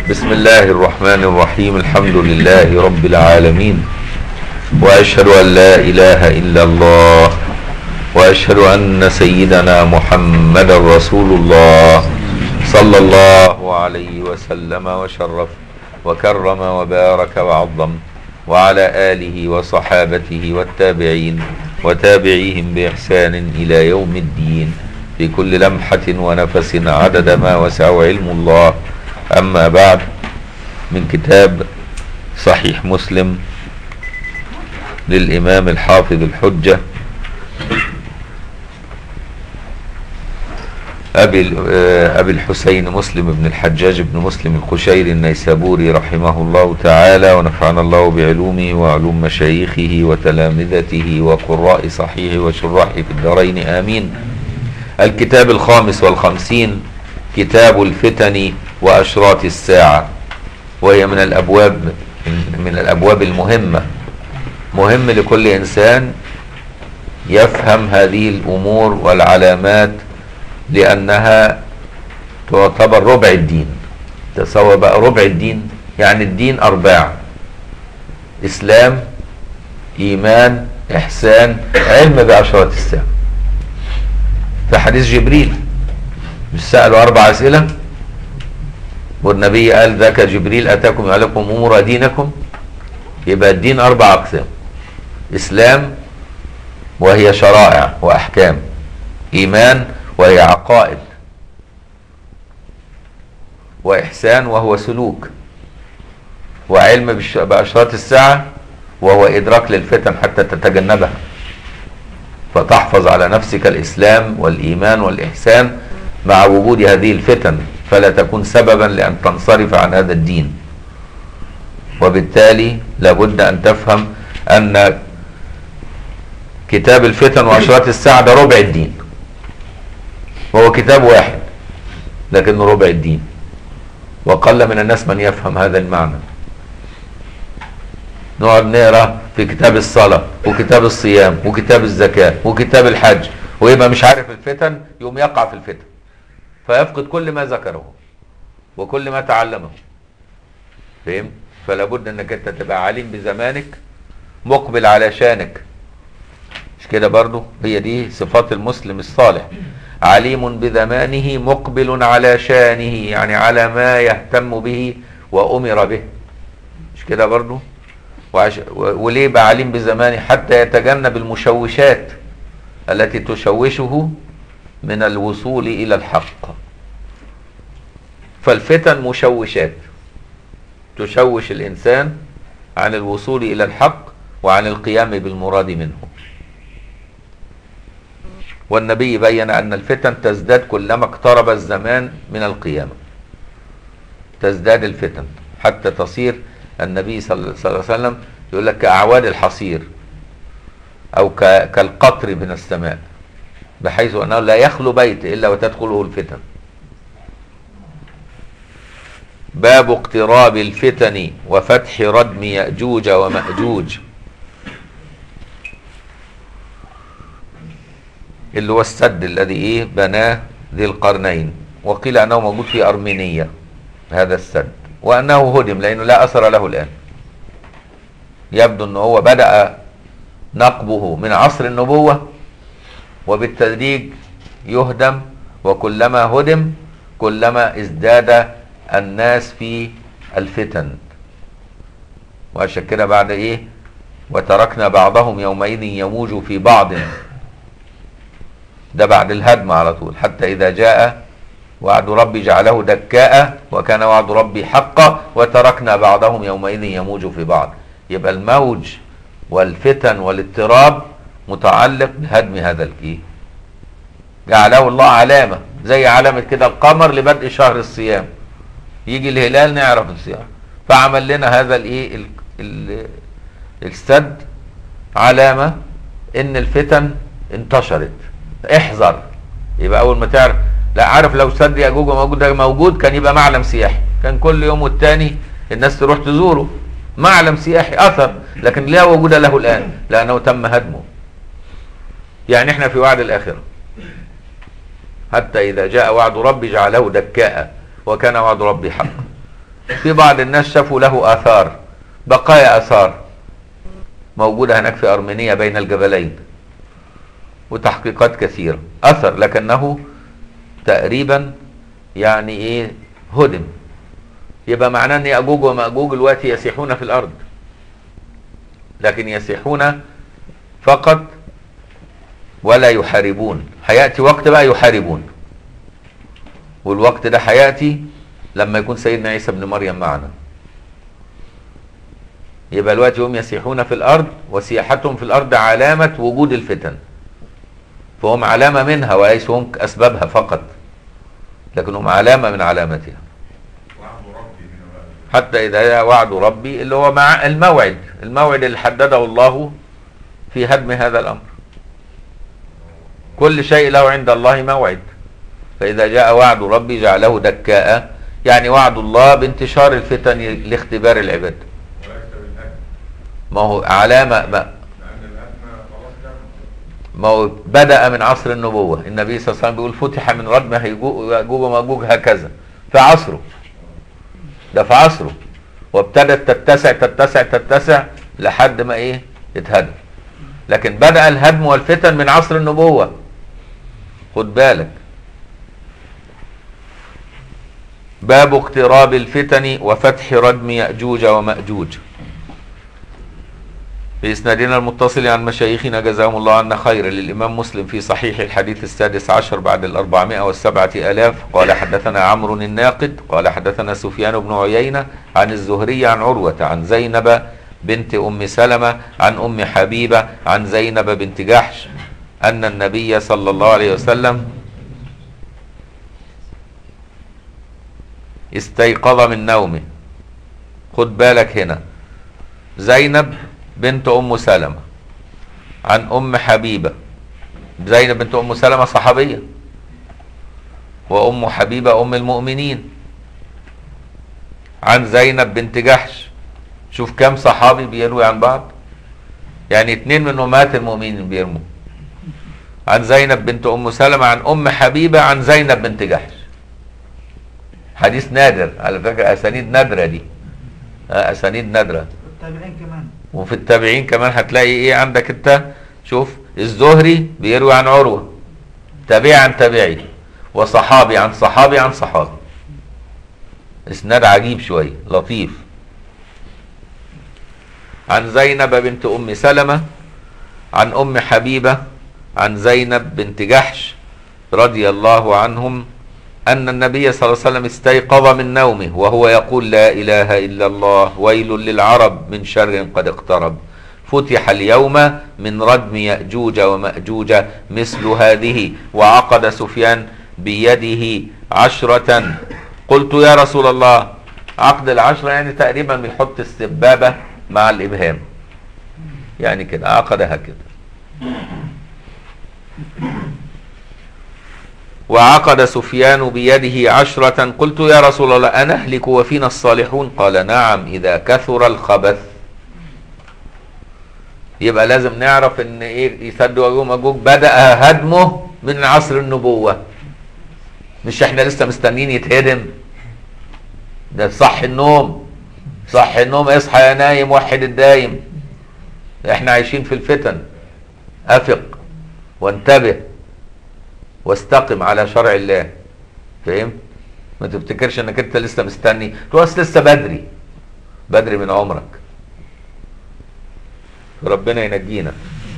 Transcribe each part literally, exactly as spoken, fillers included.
بسم الله الرحمن الرحيم. الحمد لله رب العالمين، وأشهد أن لا إله إلا الله، وأشهد أن سيدنا محمد رسول الله صلى الله عليه وسلم وشرف وكرم وبارك وعظم، وعلى آله وصحابته والتابعين وتابعيهم بإحسان إلى يوم الدين، في كل لمحة ونفس عدد ما وسع علم الله. أما بعد، من كتاب صحيح مسلم للإمام الحافظ الحجة أبي, أبي الحسين مسلم بن الحجاج بن مسلم القشيري النيسابوري رحمه الله تعالى، ونفعنا الله بعلومه وعلوم مشايخه وتلامذته وقراء صحيحه وشراحه في الدارين آمين. الكتاب الخامس والخمسين، كتاب الفتن وأشراط الساعة، وهي من الأبواب من الأبواب المهمة. مهم لكل إنسان يفهم هذه الأمور والعلامات، لأنها تعتبر ربع الدين. تصور بقى ربع الدين، يعني الدين أرباع: إسلام، إيمان، إحسان، علم بأشراط الساعة. في حديث جبريل مش سألوا أربع أسئلة، والنبي قال ذاك جبريل أتاكم يعلمكم أمور دينكم. يبقى الدين أربع أقسام: إسلام وهي شرائع وأحكام، إيمان وهي عقائد، وإحسان وهو سلوك، وعلم بأشراط الساعة وهو إدراك للفتن حتى تتجنبها، فتحفظ على نفسك الإسلام والإيمان والإحسان مع وجود هذه الفتن، فلا تكون سببا لأن تنصرف عن هذا الدين. وبالتالي لابد أن تفهم أن كتاب الفتن وأشراط الساعة ده ربع الدين، وهو كتاب واحد لكنه ربع الدين، وقل من الناس من يفهم هذا المعنى. نقعد نقرا في كتاب الصلاة وكتاب الصيام وكتاب الزكاة وكتاب الحج، ويبقى مش عارف الفتن، يقوم يقع في الفتن فيفقد كل ما ذكره وكل ما تعلمه. فهم؟ فلا بد انك انت تبقى عليم بزمانك، مقبل على شانك. مش كده برضو؟ هي دي صفات المسلم الصالح: عليم بزمانه مقبل على شانه، يعني على ما يهتم به وأمر به. مش كده برضو؟ وعش... وليه بقى عليم بزمانه؟ حتى يتجنب المشوشات التي تشوشه من الوصول إلى الحق. فالفتن مشوشات تشوش الإنسان عن الوصول إلى الحق وعن القيام بالمراد منه. والنبي بين أن الفتن تزداد كلما اقترب الزمان من القيامة، تزداد الفتن حتى تصير النبي صلى الله عليه وسلم يقول لك كأعواد الحصير أو كالقطر من السماء، بحيث أنه لا يخلو بيت إلا وتدخله الفتن. باب اقتراب الفتن وفتح ردم يأجوج ومأجوج، اللي هو السد الذي ايه بناه ذي القرنين، وقيل انه موجود في ارمينيا هذا السد، وانه هدم لانه لا اثر له الان. يبدو انه هو بدأ نقبه من عصر النبوة، وبالتدريج يهدم، وكلما هدم كلما ازداد الناس في الفتن. وعشان كده بعد ايه وتركنا بعضهم يومئذ يموج في بعض، ده بعد الهدم على طول. حتى إذا جاء وعد ربي جعله دكاء وكان وعد ربي حقا وتركنا بعضهم يومئذ يموج في بعض. يبقى الموج والفتن والاضطراب متعلق بهدم هذا الايه، جعله الله علامة، زي علامة كده القمر لبدء شهر الصيام، يجي الهلال نعرف الصيام. فعمل لنا هذا الايه السد علامة ان الفتن انتشرت. احذر. يبقى اول ما تعرف، لا عارف لو سد ياجوج وماجوج ده موجود كان يبقى معلم سياحي، كان كل يوم والتاني الناس تروح تزوره، معلم سياحي اثر، لكن لا وجود له الان لانه تم هدمه. يعني احنا في وعد الاخره، حتى اذا جاء وعد ربي جعله دكاء وكان وعد ربي حقا. في بعض الناس شافوا له آثار، بقايا آثار موجودة هناك في أرمينيا بين الجبلين، وتحقيقات كثيرة، أثر لكنه تقريبا يعني إيه هدم. يبقى معناه أن يأجوج ومأجوج دلوقتي يسيحون في الأرض، لكن يسيحون فقط ولا يحاربون. هيأتي وقت بقى يحاربون، والوقت ده هيأتي لما يكون سيدنا عيسى ابن مريم معنا. يبقى دلوقتي هم يسيحون في الأرض، وسياحتهم في الأرض علامة وجود الفتن، فهم علامة منها وليسوا هم أسبابها فقط، لكنهم علامة من علامتها. حتى إذا جاء وعد ربي اللي هو مع الموعد، الموعد اللي حدده الله في هدم هذا الأمر. كل شيء له عند الله موعد، فإذا جاء وعد ربي جعله دكاء، يعني وعد الله بانتشار الفتن لاختبار العباد. ما هو علامة ما, ما هو بدأ من عصر النبوة. النبي صلى الله عليه وسلم بيقول فتح من ردم يأجوج ومأجوج هكذا في عصره، ده في عصره، وابتدت تتسع تتسع تتسع لحد ما ايه اتهدم. لكن بدأ الهدم والفتن من عصر النبوة، خد بالك. باب اقتراب الفتن وفتح ردم يأجوج ومأجوج. بإسنادنا المتصل عن مشايخنا جزاهم الله عنا خير للإمام مسلم في صحيح الحديث السادس عشر بعد الأربعمائة والسبعة آلاف قال حدثنا عمرو الناقد قال حدثنا سفيان بن عيينة عن الزهري عن عروة عن زينب بنت أم سلمة عن أم حبيبة عن زينب بنت جحش أن النبي صلى الله عليه وسلم استيقظ من نومه. خد بالك هنا، زينب بنت أم سلمة عن أم حبيبة. زينب بنت أم سلمة صحابية، وأم حبيبة أم المؤمنين. عن زينب بنت جحش، شوف كم صحابي بيروي عن بعض، يعني اتنين من أمهات المؤمنين بيرموا. عن زينب بنت أم سلمة عن أم حبيبة عن زينب بنت جحش. حديث نادر على فكرة، أسانيد نادرة دي، أسانيد نادرة. التابعين كمان، وفي التابعين كمان هتلاقي ايه عندك انت. شوف الزهري بيروي عن عروة، تابعي عن تابعي، وصحابي عن صحابي عن صحابي. اسناد عجيب شوية لطيف. عن زينب بنت أم سلمة عن أم حبيبة عن زينب بنت جحش رضي الله عنهم أن النبي صلى الله عليه وسلم استيقظ من نومه وهو يقول لا إله إلا الله ويل للعرب من شر قد اقترب فتح اليوم من ردم يأجوج ومأجوج مثل هذه وعقد سفيان بيده عشرة. قلت يا رسول الله، عقد العشرة يعني تقريبا بيحط السبابة مع الإبهام، يعني كده عقدها كده. وعقد سفيان بيده عشرة. قلت يا رسول الله أنهلك وفينا الصالحون؟ قال نعم إذا كثر الخبث. يبقى لازم نعرف ان ايه يسد ويأجوج ومأجوج بدأ هدمه من عصر النبوة، مش احنا لسه مستنيين يتهدم. ده صح النوم، صح النوم، اصحى يا نايم وحد الدايم. احنا عايشين في الفتن، افق وانتبه واستقم على شرع الله. فهمت؟ ما تفتكرش انك انت لسه مستني، تقول لسه بدري، بدري من عمرك. ربنا ينجينا.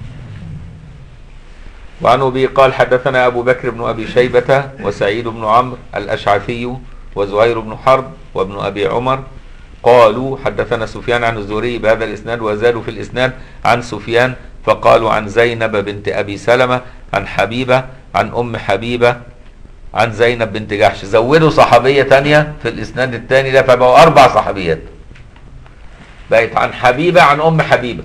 وعن أبي قال حدثنا أبو بكر بن أبي شيبة وسعيد بن عمرو الأشعثي وزهير بن حرب وابن أبي عمر قالوا حدثنا سفيان عن الزهري بهذا الإسناد وزادوا في الإسناد عن سفيان فقالوا عن زينب بنت أبي سلمة عن حبيبة عن أم حبيبة عن زينب بنت جحش. زودوا صحابية تانية في الإسناد الثاني ده، فبقوا أربع صحابيات، بقت عن حبيبة عن أم حبيبة.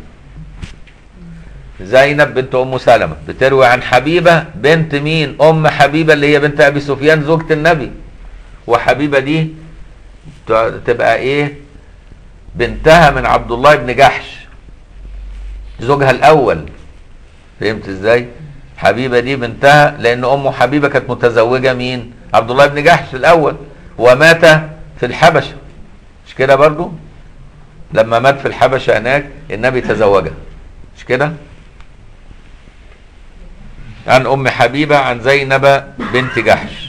زينب بنت أم سلمة بتروي عن حبيبة بنت مين؟ أم حبيبة اللي هي بنت أبي سفيان زوجة النبي. وحبيبة دي تبقى إيه؟ بنتها من عبد الله بن جحش زوجها الأول. فهمت إزاي؟ حبيبة دي بنتها، لأن أم حبيبة كانت متزوجة مين؟ عبد الله بن جحش الأول، ومات في الحبشة مش كده برضو؟ لما مات في الحبشة هناك النبي تزوجها، مش كده؟ عن ام حبيبة عن زينب بنت جحش.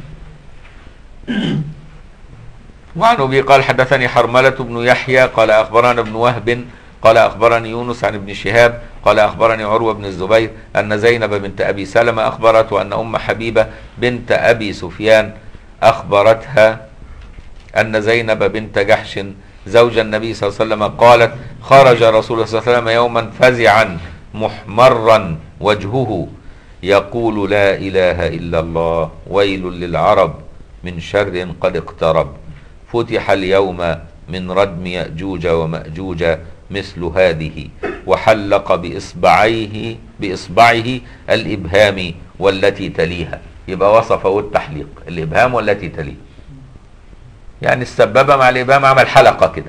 وعن ابي قال حدثني حرملة بن يحيى قال اخبرنا ابن وهب قال اخبرني يونس عن ابن شهاب قال اخبرني عروة بن الزبير ان زينب بنت ابي سلمة اخبرته ان ام حبيبة بنت ابي سفيان اخبرتها ان زينب بنت جحش زوج النبي صلى الله عليه وسلم قالت خرج رسول الله صلى الله عليه وسلم يوما فزعا محمرا وجهه يقول لا اله الا الله ويل للعرب من شر قد اقترب فتح اليوم من ردم يأجوج ومأجوج مثل هذه وحلق بإصبعيه بإصبعه الإبهام والتي تليها. يبقى وصفه التحليق الإبهام والتي تليها، يعني السبابة مع الإبهام عمل حلقة كده.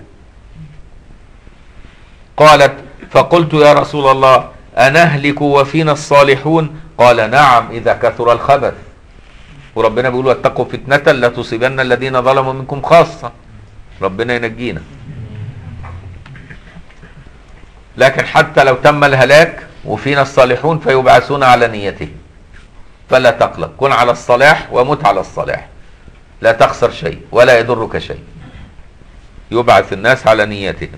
قالت فقلت يا رسول الله أنهلك وفينا الصالحون؟ قال نعم إذا كثر الخبث، وربنا بيقول واتقوا فتنة لا تصيبن الذين ظلموا منكم خاصة، ربنا ينجينا. لكن حتى لو تم الهلاك وفينا الصالحون فيبعثون على نيته، فلا تقلق، كن على الصلاح ومت على الصلاح، لا تخسر شيء ولا يضرك شيء، يبعث الناس على نيتهم.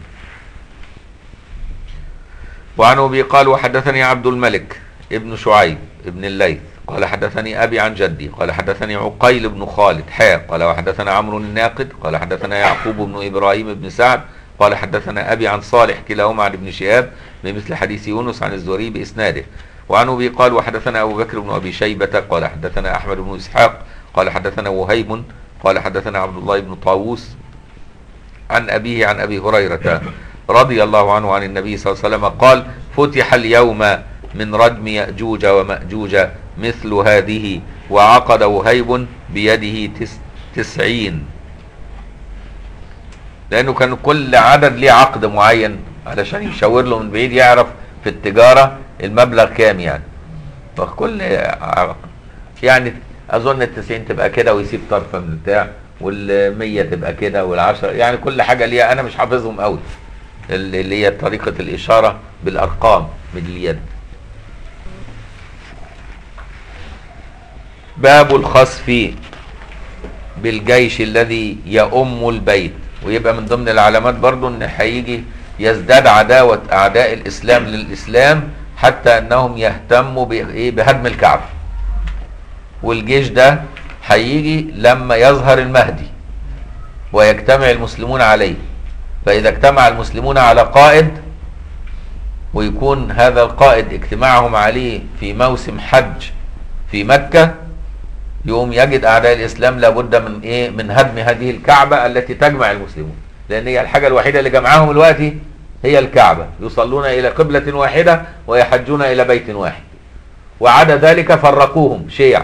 وعن أبي قال وحدثني عبد الملك ابن شعيب ابن الليث قال حدثني أبي عن جدي قال حدثني عقيل بن خالد حاء قال وحدثنا عمرو الناقد قال حدثنا يعقوب بن إبراهيم بن سعد قال حدثنا أبي عن صالح كلاهما عن ابن شهاب بمثل حديث يونس عن الزهري بإسناده. وعن أبي قال وحدثنا أبو بكر بن أبي شيبة قال حدثنا أحمد بن إسحاق قال حدثنا وهيب قال حدثنا عبد الله بن طاووس عن أبيه عن أبي هريرة رضي الله عنه عن النبي صلى الله عليه وسلم قال فتح اليوم من ردم يأجوج ومأجوج مثل هذه وعقد وهيب بيده تس تسعين، لأنه كان كل عدد ليه عقد معين علشان يشاور له من بعيد يعرف في التجارة المبلغ كام يعني. فكل يعني أظن التسعين تبقى كده ويسيب طرفة من البتاع، والمية تبقى كده، والعشرة يعني كل حاجة ليها. أنا مش حافظهم قوي اللي هي طريقة الإشارة بالأرقام من اليد. باب الخسف بالجيش الذي يؤم البيت. ويبقى من ضمن العلامات برضو ان هيجي يزداد عداوة اعداء الاسلام للاسلام حتى انهم يهتموا بهدم الكعبة. والجيش ده هيجي لما يظهر المهدي ويجتمع المسلمون عليه. فاذا اجتمع المسلمون على قائد ويكون هذا القائد اجتماعهم عليه في موسم حج في مكة، يوم يجد اعداء الاسلام لابد من ايه؟ من هدم هذه الكعبة التي تجمع المسلمون، لان هي الحاجة الوحيدة اللي جمعهم دلوقتي هي الكعبة. يصلون الى قبلة واحدة ويحجون الى بيت واحد، وعدا ذلك فرقوهم شيع.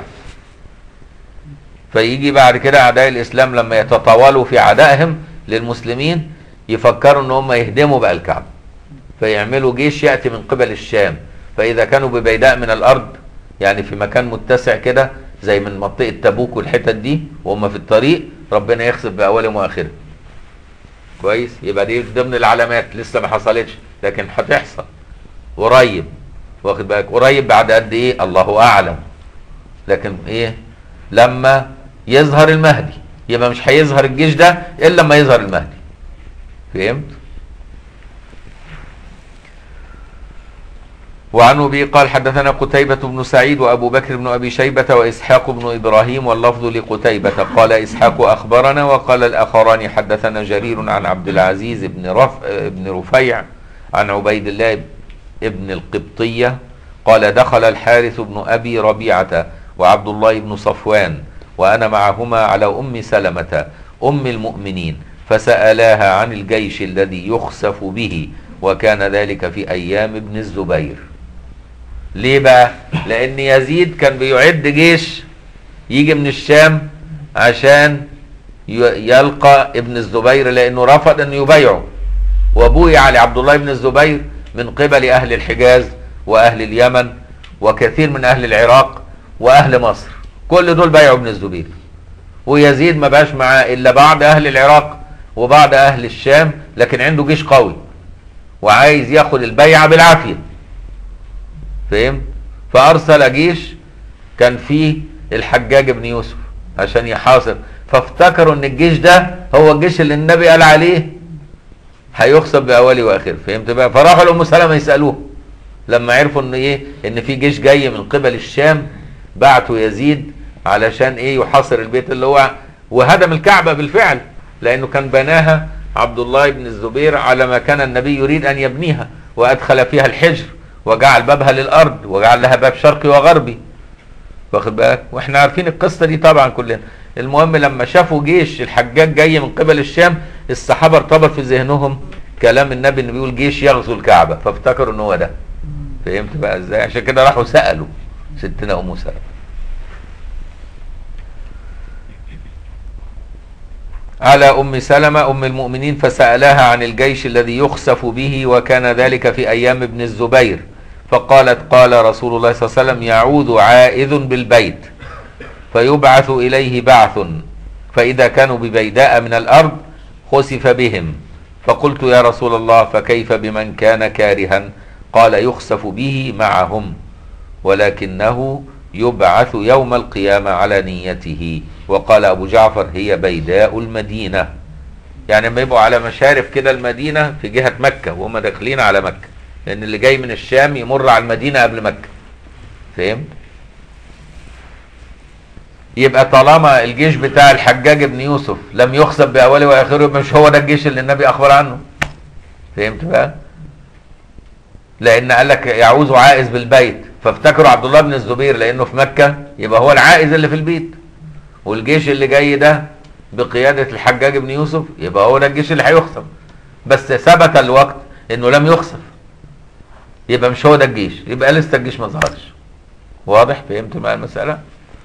فيجي بعد كده اعداء الاسلام لما يتطاولوا في عدائهم للمسلمين يفكروا ان هم يهدموا بقى الكعبة، فيعملوا جيش يأتي من قبل الشام. فاذا كانوا ببيداء من الارض يعني في مكان متسع كده زي من منطقة تبوك والحتت دي وهم في الطريق، ربنا يخسف بأولهم وآخرهم. كويس؟ يبقى دي ضمن العلامات لسه ما حصلتش لكن هتحصل قريب. واخد بالك؟ قريب بعد قد ايه؟ الله أعلم. لكن ايه؟ لما يظهر المهدي. يبقى مش هيظهر الجيش ده إلا لما يظهر المهدي. فهمت؟ وعن أبي قال حدثنا قتيبة بن سعيد وأبو بكر بن أبي شيبة وإسحاق بن إبراهيم واللفظ لقتيبة قال إسحاق أخبرنا وقال الآخران حدثنا جرير عن عبد العزيز بن, رف... بن رفيع عن عبيد الله بن القبطية قال دخل الحارث بن أبي ربيعة وعبد الله بن صفوان وأنا معهما على أم سلمة أم المؤمنين فسألاها عن الجيش الذي يخسف به، وكان ذلك في أيام ابن الزبير. ليه بقى؟ لأن يزيد كان بيعد جيش يجي من الشام عشان يلقى ابن الزبير، لأنه رفض أن يبايعه، وبويع لعبد الله بن الزبير من قبل أهل الحجاز وأهل اليمن وكثير من أهل العراق وأهل مصر، كل دول بايعوا ابن الزبير. ويزيد ما باش معاه إلا بعض أهل العراق وبعض اهل الشام، لكن عنده جيش قوي وعايز ياخد البيعة بالعافية، فهم؟ فارسل جيش كان فيه الحجاج بن يوسف عشان يحاصر، فافتكروا ان الجيش ده هو الجيش اللي النبي قال عليه هيخسف باوله واخره، فهمت بقى؟ فراحوا لام سلمة يسالوه لما عرفوا ان ايه، ان في جيش جاي من قبل الشام، بعتوا يزيد علشان ايه، يحاصر البيت اللي هو، وهدم الكعبة بالفعل، لانه كان بناها عبد الله بن الزبير على ما كان النبي يريد ان يبنيها، وادخل فيها الحجر وجعل بابها للارض وجعل لها باب شرقي وغربي، واخد بالك؟ واحنا عارفين القصه دي طبعا كلنا. المهم لما شافوا جيش الحجاج جاي من قبل الشام، الصحابه ارتبط في ذهنهم كلام النبي اللي بيقول جيش يغزو الكعبه، فافتكروا ان هو ده، فهمت بقى ازاي؟ عشان كده راحوا سالوا ستنا ام سلمة. على ام سلمة ام المؤمنين فسالها عن الجيش الذي يخسف به، وكان ذلك في ايام ابن الزبير، فقالت قال رسول الله صلى الله عليه وسلم يعود عائذ بالبيت فيبعث إليه بعث، فإذا كانوا ببيداء من الأرض خسف بهم، فقلت يا رسول الله فكيف بمن كان كارها؟ قال يخسف به معهم، ولكنه يبعث يوم القيامة على نيته. وقال أبو جعفر هي بيداء المدينة، يعني لما يبقوا على مشارف كده المدينة في جهة مكة وهم داخلين على مكة، لأن اللي جاي من الشام يمر على المدينة قبل مكة، فهمت؟ يبقى طالما الجيش بتاع الحجاج بن يوسف لم يخسف بأوله وآخره، مش هو ده الجيش اللي النبي أخبر عنه، فهمت بقى؟ لأن قال لك يعوز عائز بالبيت، فافتكروا عبد الله بن الزبير لأنه في مكة، يبقى هو العائز اللي في البيت، والجيش اللي جاي ده بقيادة الحجاج بن يوسف يبقى هو ده الجيش اللي هيخسف، بس ثبت الوقت إنه لم يخسف، يبقى مش هو ده الجيش، يبقى لسه الجيش ما ظهرش. واضح؟ فهمت مع المسألة؟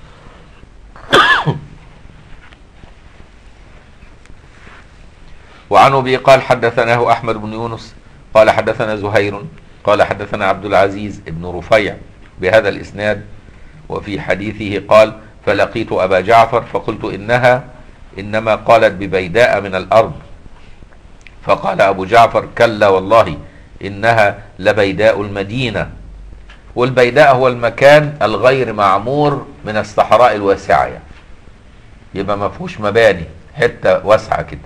وعن ابي قال حدثناه احمد بن يونس قال حدثنا زهير قال حدثنا عبد العزيز بن رفيع بهذا الاسناد، وفي حديثه قال فلقيت ابا جعفر فقلت انها انما قالت ببيداء من الارض، فقال ابو جعفر كلا والله انها لبيداء المدينة، والبيداء هو المكان الغير معمور من الصحراء الواسعة، يعني يبقى ما فيهوش مباني، حتة واسعة كده.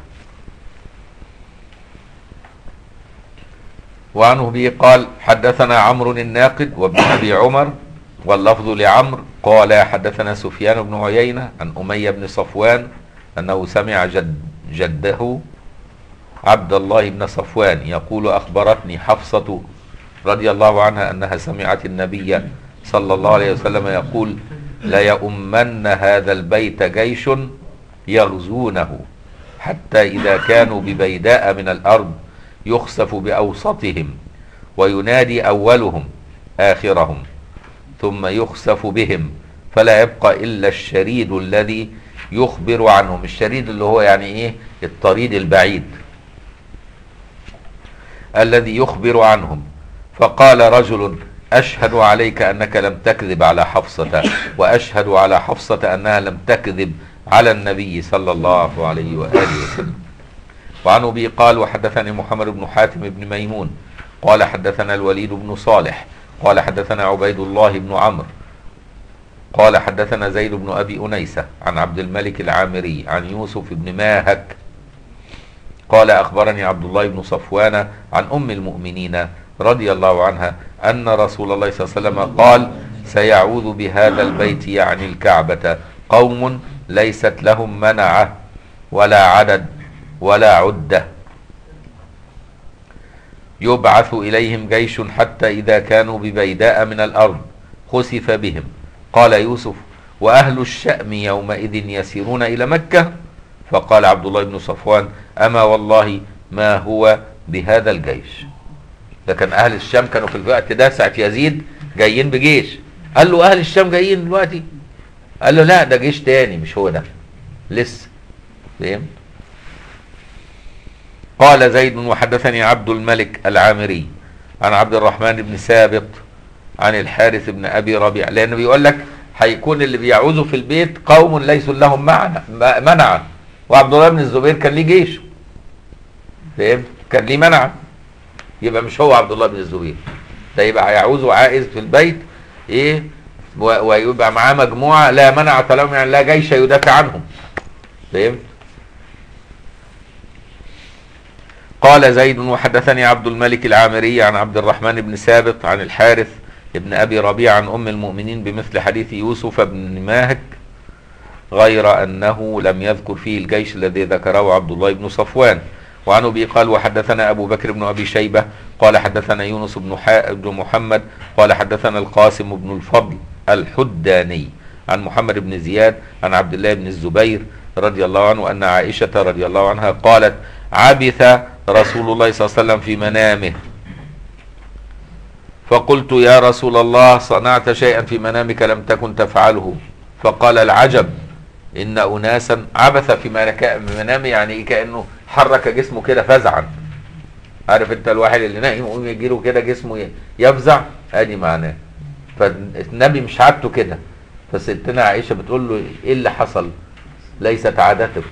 وعنه به قال حدثنا عمرو الناقد وابن ابي عمر واللفظ لعمرو قال حدثنا سفيان بن عيينة عن أمية بن صفوان أنه سمع جد جده عبد الله بن صفوان يقول أخبرتني حفصة رضي الله عنها أنها سمعت النبي صلى الله عليه وسلم يقول ليؤمن هذا البيت جيش يغزونه حتى إذا كانوا ببيداء من الأرض يخسف بأوسطهم وينادي أولهم آخرهم ثم يخسف بهم فلا يبقى إلا الشريد الذي يخبر عنهم. الشريد اللي هو يعني إيه؟ الطريد البعيد الذي يخبر عنهم. فقال رجل أشهد عليك أنك لم تكذب على حفصة وأشهد على حفصة أنها لم تكذب على النبي صلى الله عليه وآله وسلم. وعن أبي قال وحدثني محمد بن حاتم بن ميمون قال حدثنا الوليد بن صالح قال حدثنا عبيد الله بن عمرو قال حدثنا زيد بن أبي أنيسة عن عبد الملك العامري عن يوسف بن ماهك قال أخبرني عبد الله بن صفوان عن أم المؤمنين رضي الله عنها أن رسول الله صلى الله عليه وسلم قال سيعوذ بهذا البيت يعني الكعبة قوم ليست لهم منعة ولا عدد ولا عدة يبعث إليهم جيش حتى إذا كانوا ببيداء من الأرض خسف بهم. قال يوسف وأهل الشأم يومئذ يسيرون إلى مكة. فقال عبد الله بن صفوان أما والله ما هو بهذا الجيش. لكن أهل الشام كانوا في الوقت ده ساعة يزيد جايين بجيش. قال له أهل الشام جايين دلوقتي؟ قال له لا ده جيش تاني مش هو ده لسه. فهمت؟ قال زيد وحدثني عبد الملك العامري عن عبد الرحمن بن سابط عن الحارث بن أبي ربيع لأنه بيقول لك هيكون اللي بيعوذوا في البيت قوم ليسوا لهم منع منع وعبد الله بن الزبير كان ليه جيش فهمت؟ كان ليه منع، يبقى مش هو عبد الله بن الزبير ده، يبقى هيعوز عائز في البيت ايه، ويبقى معاه مجموعه لا منع لهم، يعني لا جيش يدافع عنهم. فهمت؟ قال زيد وحدثني عبد الملك العامري عن عبد الرحمن بن ثابت عن الحارث ابن ابي ربيعه عن ام المؤمنين بمثل حديث يوسف بن ماهك، غير انه لم يذكر فيه الجيش الذي ذكره عبد الله بن صفوان. وعن ابي قال وحدثنا ابو بكر بن ابي شيبه قال حدثنا يونس بن, بن محمد قال حدثنا القاسم بن الفضل الحداني عن محمد بن زياد عن عبد الله بن الزبير رضي الله عنه ان عائشه رضي الله عنها قالت عبث رسول الله صلى الله عليه وسلم في منامه، فقلت يا رسول الله صنعت شيئا في منامك لم تكن تفعله؟ فقال العجب ان اناسا عبث في منامه، يعني كانه حرك جسمه كده فزعا. عارف انت الواحد اللي نايم يقوم يجي له كده جسمه يفزع، ادي معناه. فالنبي مش عادته كده، فستنا عائشه بتقول له ايه اللي حصل؟ ليست عادتك،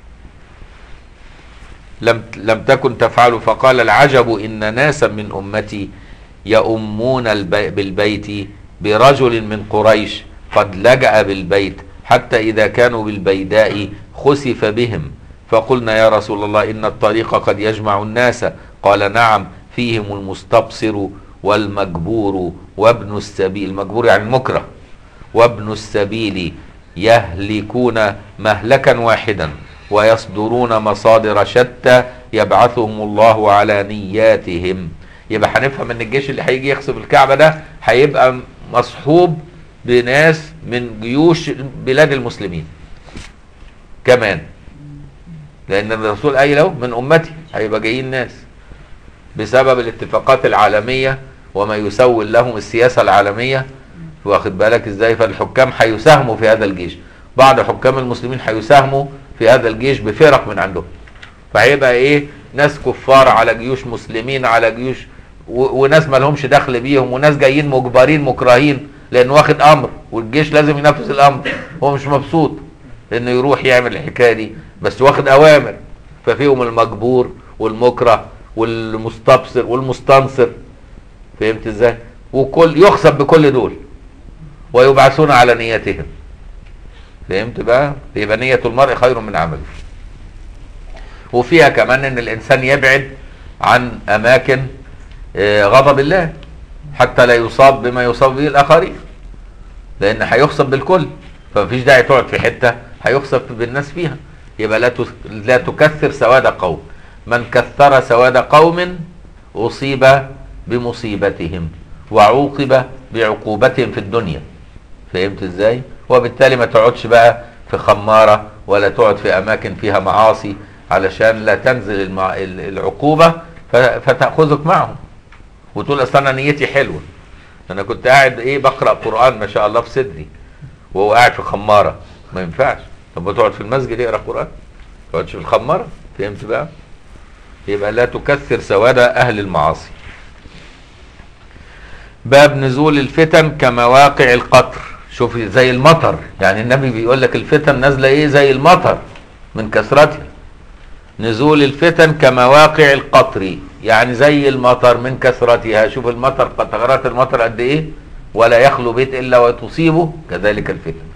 لم لم تكن تفعله. فقال العجب ان ناسا من امتي يؤمون بالبيت برجل من قريش قد لجأ بالبيت حتى إذا كانوا بالبيداء خسف بهم، فقلنا يا رسول الله إن الطريق قد يجمع الناس. قال نعم فيهم المستبصر والمجبور وابن السبيل، المجبور يعني المكره، وابن السبيل يهلكون مهلكا واحدا ويصدرون مصادر شتى يبعثهم الله على نياتهم. يبقى هنفهم ان الجيش اللي هيجي يخسف الكعبة ده هيبقى مصحوب بناس من جيوش بلاد المسلمين كمان، لان الرسول قايل له من امتي هيبقى جايين ناس بسبب الاتفاقات العالمية وما يسول لهم السياسة العالمية، واخد بالك ازاي؟ فالحكام هيساهموا في هذا الجيش، بعض حكام المسلمين هيساهموا في هذا الجيش بفرق من عندهم، فهيبقى ايه، ناس كفار على جيوش مسلمين على جيوش، وناس ما لهمش دخل بيهم، وناس جايين مجبرين مكرهين لانه واخد امر، والجيش لازم ينفذ الامر، هو مش مبسوط انه يروح يعمل الحكايه دي، بس واخد اوامر. ففيهم المجبور والمكره والمستبصر والمستنصر، فهمت ازاي؟ وكل يخسف بكل دول ويبعثون على نيتهم. فهمت بقى؟ يبقى نية المرء خير من عمله. وفيها كمان ان الانسان يبعد عن اماكن غضب الله حتى لا يصاب بما يصاب به الاخرين، لان هيخسف بالكل، فمفيش داعي تقعد في حته هيخسف بالناس فيها. يبقى لا لا تكثر سواد قوم، من كثر سواد قوم اصيب بمصيبتهم وعوقب بعقوبتهم في الدنيا. فهمت ازاي؟ وبالتالي ما تقعدش بقى في خماره ولا تقعد في اماكن فيها معاصي علشان لا تنزل المع... العقوبه فتاخذك معهم وتقول اصل انا نيتي حلوه، انا كنت قاعد ايه بقرا قران ما شاء الله في صدري وهو قاعد في خماره. ما ينفعش. طب تقعد في المسجد اقرا قران، ما تقعدش في الخماره. فهمت بقى؟ يبقى لا تكثر سواد اهل المعاصي. باب نزول الفتن كمواقع القطر. شوف زي المطر، يعني النبي بيقول لك الفتن نازله ايه؟ زي المطر من كثرتها. نزول الفتن كمواقع القطر، يعني زي المطر من كثرتها. شوف المطر قطرات المطر قد ايه، ولا يخلو بيت الا وتصيبه، كذلك الفتن.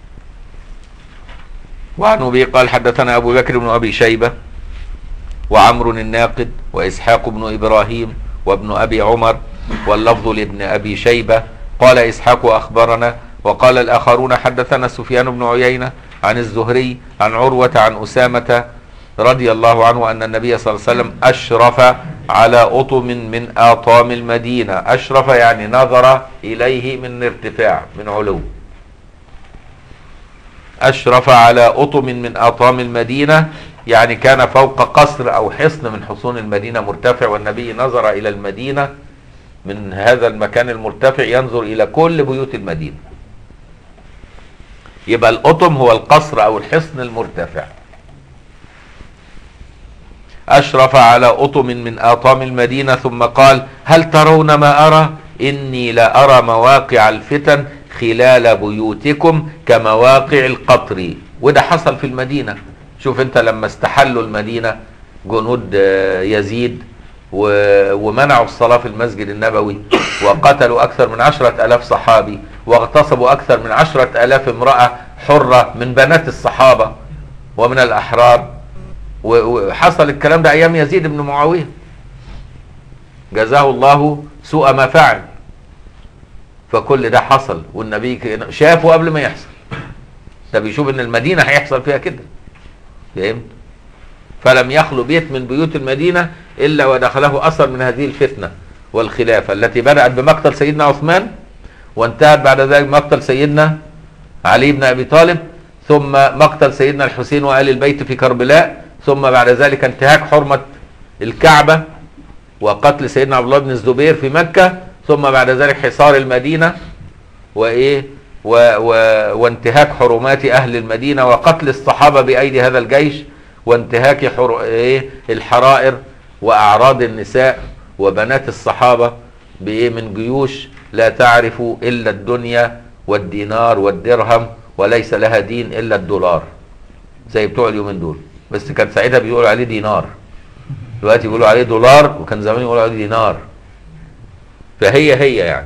وعن ابي قال حدثنا ابو بكر بن ابي شيبه وعمرو الناقد واسحاق بن ابراهيم وابن ابي عمر، واللفظ لابن ابي شيبه قال اسحاق اخبرنا، وقال الاخرون حدثنا سفيان بن عيينه عن الزهري عن عروه عن اسامه رضي الله عنه ان النبي صلى الله عليه وسلم اشرف على اطم من اطام المدينه. اشرف يعني نظر اليه من ارتفاع، من علو. اشرف على اطم من اطام المدينه يعني كان فوق قصر او حصن من حصون المدينه مرتفع، والنبي نظر الى المدينه من هذا المكان المرتفع، ينظر الى كل بيوت المدينه. يبقى الاطم هو القصر او الحصن المرتفع. أشرف على أطم من آطام المدينة ثم قال هل ترون ما أرى؟ إني لا أرى مواقع الفتن خلال بيوتكم كمواقع القطر. وده حصل في المدينة. شوف انت لما استحلوا المدينة جنود يزيد ومنعوا الصلاة في المسجد النبوي، وقتلوا أكثر من عشرة ألاف صحابي، واغتصبوا أكثر من عشرة ألاف امرأة حرة من بنات الصحابة ومن الأحرار. وحصل الكلام ده أيام يزيد بن معاوية، جزاه الله سوء ما فعل. فكل ده حصل والنبي شافه قبل ما يحصل، ده بيشوف ان المدينة هيحصل فيها كده، فهمت؟ فلم يخلو بيت من بيوت المدينة إلا ودخله أثر من هذه الفتنة والخلافة التي بدأت بمقتل سيدنا عثمان، وانتهت بعد ذلك بمقتل سيدنا علي بن أبي طالب، ثم مقتل سيدنا الحسين وآل البيت في كربلاء، ثم بعد ذلك انتهاك حرمة الكعبة وقتل سيدنا عبد الله بن الزبير في مكة، ثم بعد ذلك حصار المدينة وإيه و و وانتهاك حرمات أهل المدينة وقتل الصحابة بأيدي هذا الجيش، وانتهاك حر... إيه الحرائر وأعراض النساء وبنات الصحابة بإيه من جيوش لا تعرف إلا الدنيا والدينار والدرهم، وليس لها دين إلا الدولار زي بتوع اليومين دول. بس كان ساعتها بيقولوا عليه دينار، دلوقتي بيقولوا عليه دولار، وكان زمان يقولوا عليه دينار. فهي هي يعني.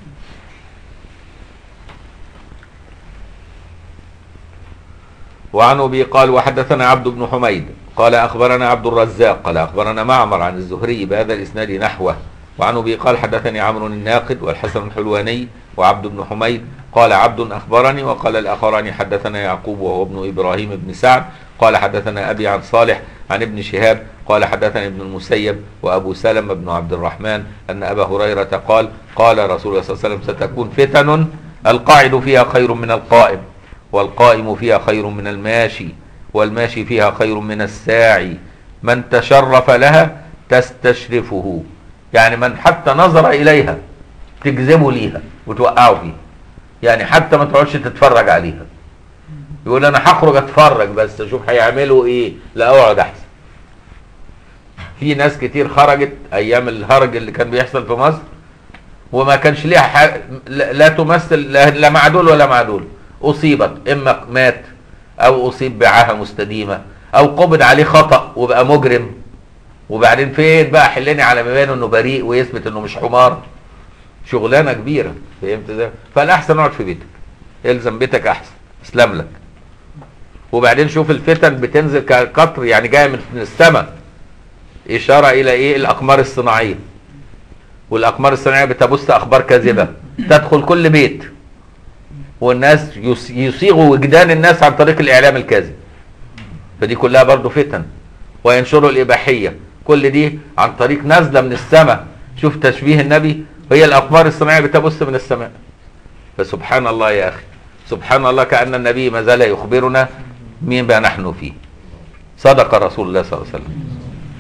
وعن أبي قال وحدثنا عبد بن حميد قال أخبرنا عبد الرزاق قال أخبرنا معمر عن الزهري بهذا الإسناد نحوه. وعن أبي قال حدثني عمرو الناقد والحسن الحلواني وعبد بن حميد قال عبد أخبرني، وقال الآخران حدثنا يعقوب وهو ابن إبراهيم بن سعد قال حدثنا أبي عن صالح عن ابن شهاب قال حدثني ابن المسيب وأبو سلمة بن عبد الرحمن أن أبا هريرة قال قال رسول الله صلى الله عليه وسلم ستكون فتن القاعد فيها خير من القائم، والقائم فيها خير من الماشي، والماشي فيها خير من الساعي، من تشرف لها تستشرفه، يعني من حتى نظر إليها تجذبه ليها وتوقعه فيها، يعني حتى ما تقعدش تتفرج عليها. يقول انا هخرج اتفرج بس اشوف هيعملوا ايه، لا اقعد احسن. في ناس كتير خرجت ايام الهرج اللي كان بيحصل في مصر وما كانش ليها حاجة، لا تمثل لا مع دول ولا مع دول، اصيبت اما مات او اصيب بعاهه مستديمه او قبض عليه خطأ وبقى مجرم، وبعدين فين بقى حلني على مبانه انه بريء ويثبت انه مش حمار، شغلانه كبيره، فهمت ازاي؟ فالاحسن اقعد في بيتك، الزم بيتك احسن، اسلم لك. وبعدين شوف الفتن بتنزل كقطر، يعني جايه من السماء، اشاره الى ايه؟ الاقمار الصناعيه. والاقمار الصناعيه بتبث اخبار كاذبه تدخل كل بيت، والناس يصيغوا وجدان الناس عن طريق الاعلام الكاذب، فدي كلها برضو فتن. وينشروا الاباحيه، كل دي عن طريق نازله من السماء. شوف تشبيه النبي، هي الاقمار الصناعيه بتبث من السماء. فسبحان الله يا اخي، سبحان الله، كأن النبي ما زال يخبرنا مين بقى نحن فيه. صدق رسول الله صلى الله عليه وسلم.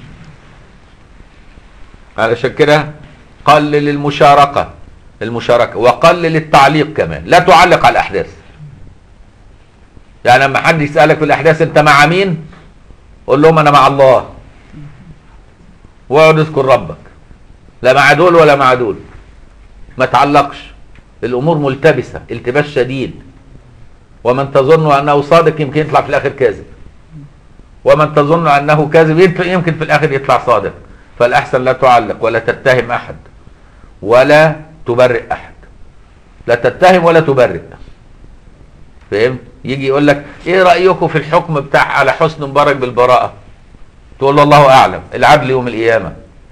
علشان كده قلل المشاركة المشاركة وقلل التعليق كمان، لا تعلق على الأحداث. يعني لما حد يسألك في الأحداث أنت مع مين؟ قول لهم أنا مع الله، واقعد اذكر ربك، لا مع دول ولا مع دول، ما تعلقش. الأمور ملتبسة التباس شديد، ومن تظن أنه صادق يمكن يطلع في الآخر كاذب، ومن تظن أنه كاذب يمكن في الآخر يطلع صادق. فالأحسن لا تعلق ولا تتهم أحد ولا تبرئ أحد، لا تتهم ولا تبرئ، فهمت؟ يجي يقول لك إيه رأيكم في الحكم بتاع على حسن مبارك بالبراءة؟ تقول له الله أعلم، العدل يوم القيامة.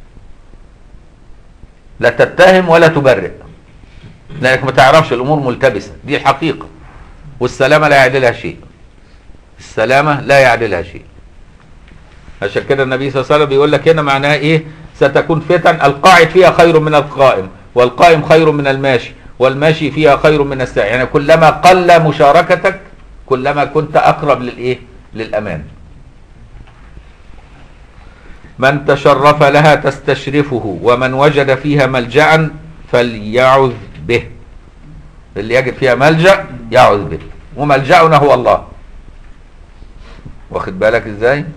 لا تتهم ولا تبرئ، لأنك ما تعرفش، الأمور ملتبسة، دي الحقيقة. والسلامة لا يعدلها شيء، السلامة لا يعدلها شيء. عشان كده النبي صلى الله عليه وسلم بيقول لك هنا معناها ايه؟ ستكون فتن القاعد فيها خير من القائم، والقائم خير من الماشي، والماشي فيها خير من الساعي. يعني كلما قل مشاركتك كلما كنت اقرب للايه؟ للامان. من تشرف لها تستشرفه، ومن وجد فيها ملجأ فليعذ به. اللي يجد فيها ملجأ يعوذ به، وملجأنا هو الله. واخد بالك ازاي؟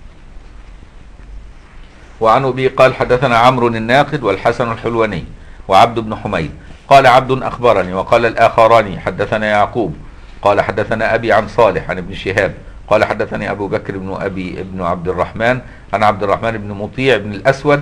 وعن أبي قال حدثنا عمرو الناقد والحسن الحلواني وعبد بن حميد قال عبد أخبرني، وقال الآخران حدثنا يعقوب قال حدثنا أبي عن صالح عن ابن شهاب قال حدثني أبو بكر بن أبي بن عبد الرحمن عن عبد الرحمن بن مطيع بن الأسود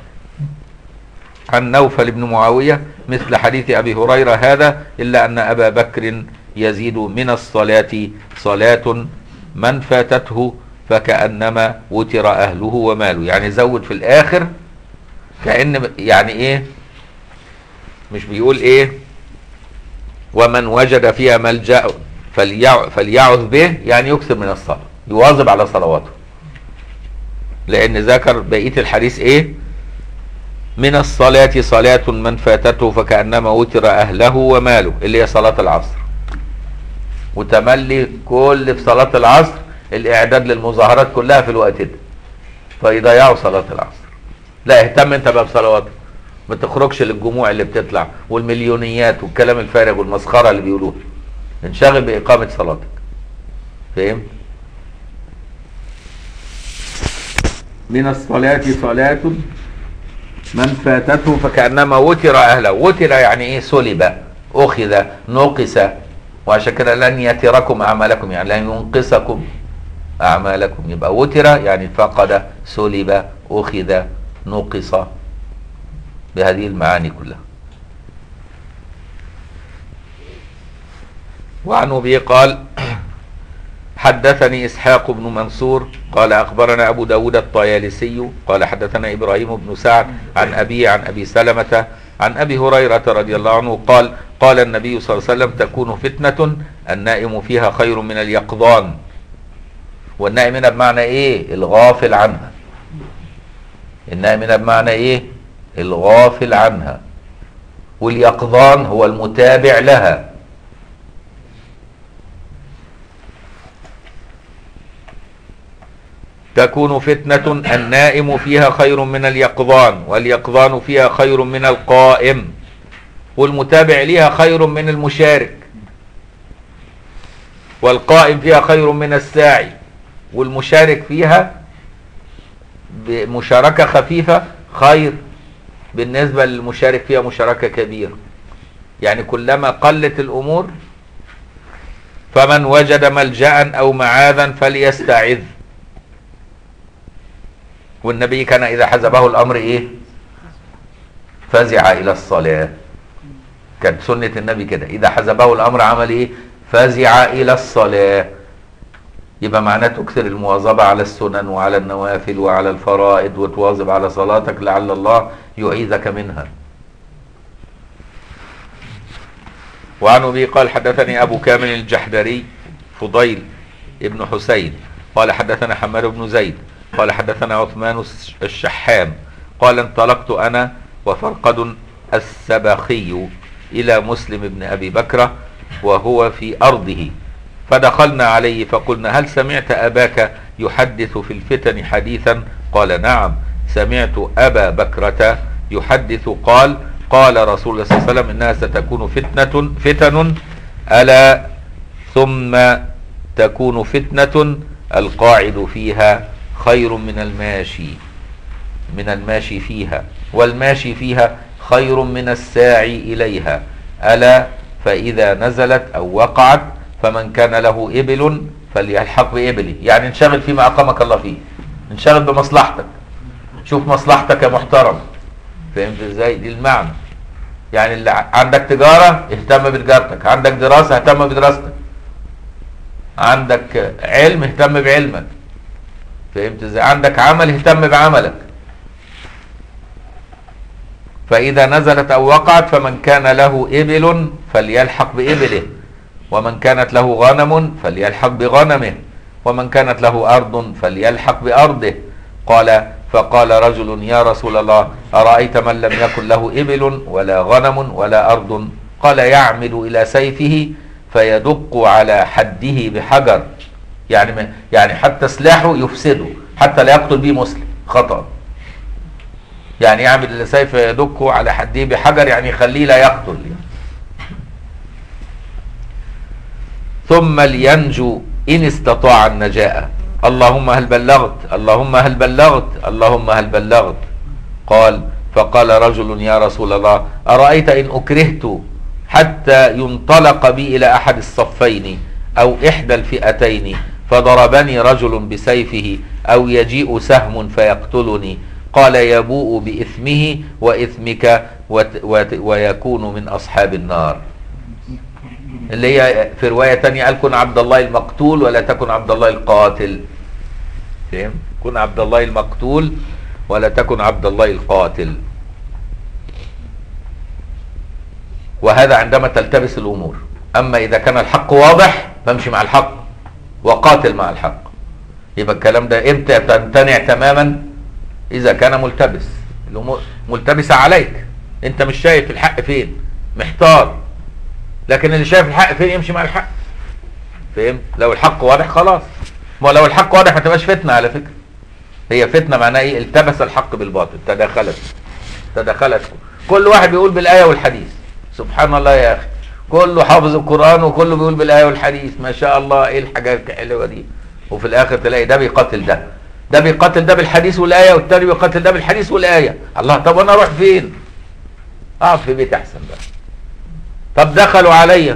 عن نوفل بن معاوية مثل حديث أبي هريرة هذا، إلا أن أبا بكر يزيد من الصلاة صلاة من فاتته فكأنما وتر أهله وماله. يعني زود في الآخر، كأن يعني إيه، مش بيقول إيه ومن وجد فيها ملجأ فليعذ به، يعني يكثر من الصلاة، يواظب على صلواته، لأن ذكر بقية الحديث إيه من الصلاة صلاة من فاتته فكأنما وتر أهله وماله، اللي هي صلاة العصر. وتملي كل في صلاة العصر الإعداد للمظاهرات كلها في الوقت ده، فيضيعوا صلاة العصر. لا، اهتم انت بقى بصلواتك، ما تخرجش للجموع اللي بتطلع والمليونيات والكلام الفارغ والمسخرة اللي بيقولوه، انشغل بإقامة صلاتك. فهمت؟ من الصلاة صلاة من فاتته فكأنما وتر أهله. وتر يعني إيه؟ سلب، أخذ، نقص. وعشان كده لن يتركم أعمالكم، يعني لن ينقصكم أعمالكم. يبقى وتر يعني فقد، سلب، أخذ، نقص، بهذه المعاني كلها. وعنه به قال حدثني إسحاق بن منصور قال أخبرنا أبو داود الطيالسي قال حدثنا إبراهيم بن سعد عن أبي عن أبي سلمة عن أبي هريرة رضي الله عنه قال قال النبي صلى الله عليه وسلم تكون فتنة النائم فيها خير من اليقظان. والنائم هنا بمعنى إيه؟ الغافل عنها. النائم هنا بمعنى إيه؟ الغافل عنها. واليقظان هو المتابع لها. تكون فتنة النائم فيها خير من اليقظان، واليقظان فيها خير من القائم، والمتابع ليها خير من المشارك، والقائم فيها خير من الساعي، والمشارك فيها بمشاركة خفيفة خير بالنسبة للمشارك فيها مشاركة كبيرة. يعني كلما قلت الأمور فمن وجد ملجأ أو معاذا فليستعذ. والنبي كان إذا حزبه الأمر إيه؟ فزع إلى الصلاة. كانت سنة النبي كده، إذا حزبه الأمر عمل إيه؟ فزع إلى الصلاة. يبقى معناه تكثر المواظبة على السنن وعلى النوافل وعلى الفرائض، وتواظب على صلاتك لعل الله يعيذك منها. وعن أبي قال حدثني أبو كامل الجحدري فضيل ابن حسين قال حدثنا حماد بن زيد قال حدثنا عثمان الشحام قال انطلقت أنا وفرقد السبخي إلى مسلم بن أبي بكرة وهو في أرضه، فدخلنا عليه فقلنا هل سمعت أباك يحدث في الفتن حديثا؟ قال نعم سمعت أبا بكرة يحدث قال قال رسول الله صلى الله عليه وسلم إنها ستكون فتنة فتن ألا ثم تكون فتنة القاعد فيها خير من الماشي من الماشي فيها، والماشي فيها خير من الساعي إليها. ألا فإذا نزلت أو وقعت فمن كان له إبل فليلحق بإبله. يعني انشغل فيما أقامك الله فيه، انشغل بمصلحتك، شوف مصلحتك يا محترم. فهمت ازاي؟ دي المعنى. يعني اللي عندك تجارة اهتم بتجارتك، عندك دراسة اهتم بدراستك، عندك علم اهتم بعلمك. فهمت ازاي؟ عندك عمل اهتم بعملك. فإذا نزلت أو وقعت فمن كان له إبل فليلحق بإبله، ومن كانت له غنم فليلحق بغنمه، ومن كانت له أرض فليلحق بأرضه. قال فقال رجل يا رسول الله أرأيت من لم يكن له إبل ولا غنم ولا أرض؟ قال يعمد إلى سيفه فيدق على حده بحجر. يعني يعني حتى سلاحه يفسده حتى لا يقتل به مسلم خطأ. يعني يعمد إلى سيفه يدق على حده بحجر، يعني يخليه لا يقتل. ثم لينجو إن استطاع النجاة. اللهم هل بلغت اللهم هل بلغت اللهم هل بلغت؟ قال فقال رجل يا رسول الله أرأيت إن أكرهت حتى ينطلق بي إلى أحد الصفين أو إحدى الفئتين فضربني رجل بسيفه أو يجيء سهم فيقتلني، قال يبوء بإثمه وإثمك ويكون من أصحاب النار. اللي هي في رواية تانية قال كن عبد الله المقتول ولا تكن عبد الله القاتل. فهم؟ كن عبد الله المقتول ولا تكن عبد الله القاتل. وهذا عندما تلتبس الأمور. أما إذا كان الحق واضح فامشي مع الحق وقاتل مع الحق. يبقى الكلام ده امتى تمتنع تماما؟ إذا كان ملتبس، الأمور ملتبسة عليك، أنت مش شايف الحق فين، محتار، لكن اللي شايف الحق فين يمشي مع الحق. فهمت؟ لو الحق واضح خلاص. ما لو الحق واضح ما تبقاش فتنة على فكرة. هي فتنة معناها إيه؟ التبس الحق بالباطل، تداخلت تداخلت كل واحد بيقول بالآية والحديث. سبحان الله يا أخي، كله حافظ القرآن وكله بيقول بالآية والحديث، ما شاء الله، إيه الحاجات الحلوة دي. وفي الآخر تلاقي ده بيقاتل ده، ده بيقاتل ده بالحديث والآية، والتاني بيقاتل ده بالحديث والآية. الله، طب أنا أروح فين؟ أقعد في بيت أحسن بقى. طب دخلوا عليا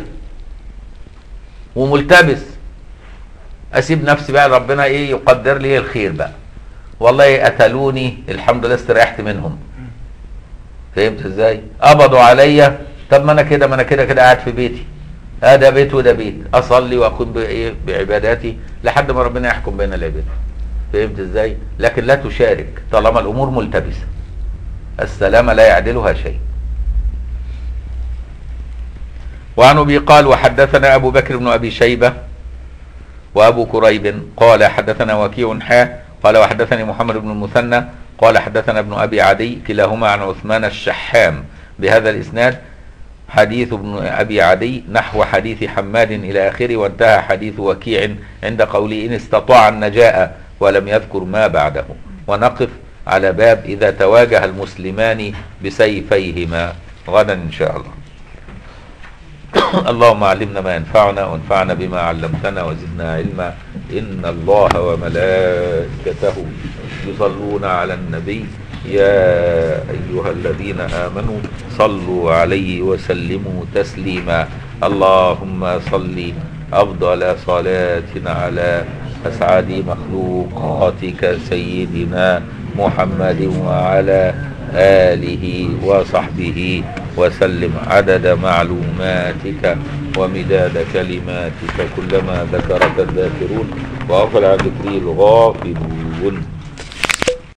وملتبس، أسيب نفسي بقى، ربنا إيه يقدر لي الخير بقى. والله قتلوني الحمد لله استريحت منهم. فهمت إزاي؟ قبضوا عليا، طب ما أنا كده ما أنا كده كده قاعد في بيتي. آه ده بيت وده بيت، أصلي وأقوم بإيه بعباداتي لحد ما ربنا يحكم بين العباد. فهمت ازاي؟ لكن لا تشارك طالما الامور ملتبسه. السلامه لا يعدلها شيء. وعن ابي قال وحدثنا ابو بكر بن ابي شيبه وابو كريب قال حدثنا وكيع حا قال وحدثني محمد بن المثنى قال حدثنا ابن ابي عدي كلاهما عن عثمان الشحام بهذا الاسناد. حديث ابن ابي عدي نحو حديث حماد الى اخره، وانتهى حديث وكيع عند قوله ان استطاع النجاة ولم يذكر ما بعده. ونقف على باب إذا تواجه المسلمان بسيفيهما غدا إن شاء الله. اللهم علمنا ما ينفعنا وانفعنا بما علمتنا وزدنا علما. إن الله وملائكته يصلون على النبي يا أيها الذين آمنوا صلوا عليه وسلموا تسليما. اللهم صل أفضل صلاة على أسعد مخلوقاتك سيدنا محمد وعلى آله وصحبه وسلم عدد معلوماتك ومداد كلماتك كلما ذكرك الذاكرون وغفل عن ذكره الغافلون.